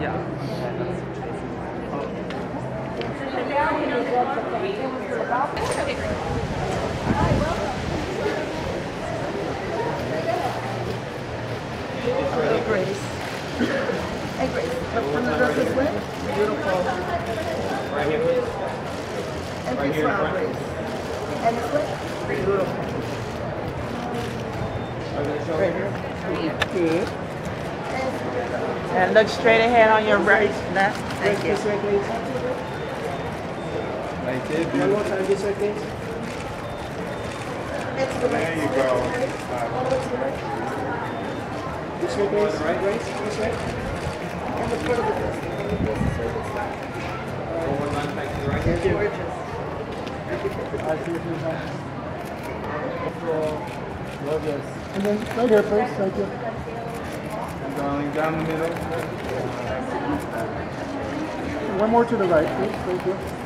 Yeah. Hello, Grace. Hey, Grace. What kind of dress is this? Beautiful. Right here, please. And Right this here in one, front. Grace. And this one? Beautiful. Right here. Good. And look straight ahead on your right. Left. Thank you. Right there. One more time, this way, please. There you go. This way, please. Right, Grace. This way. And the foot of the dress. One line back to the right Thank here. you. Gorgeous. Gorgeous. And then right here, please. Thank you. And going down the middle. One more to the right, please. Thank you.